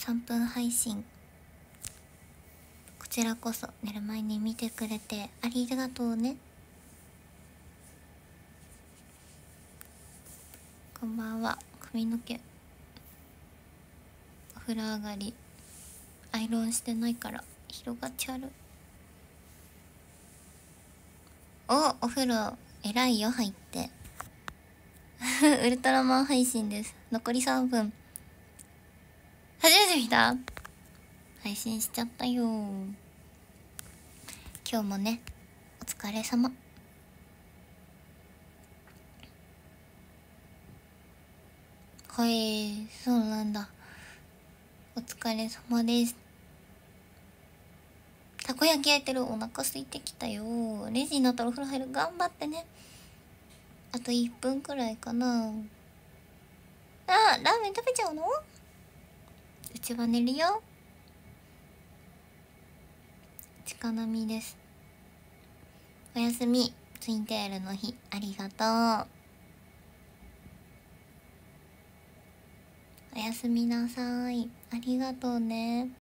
3分配信、こちらこそ寝る前に見てくれてありがとうね。こんばんは。髪の毛お風呂上がりアイロンしてないから広がっちゃう。お風呂偉いよ入ってウルトラマン配信です。残り3分。初めて見た？配信しちゃったよ。今日もね、お疲れ様。はい、そうなんだ。お疲れ様です。たこ焼き焼いてる。お腹空いてきたよ。レジになったらお風呂入る。頑張ってね。あと1分くらいかな。あ、ラーメン食べちゃうの？うちは寝るよ。近なみです。おやすみ。ツインテールの日ありがとう。おやすみなさい。ありがとうね。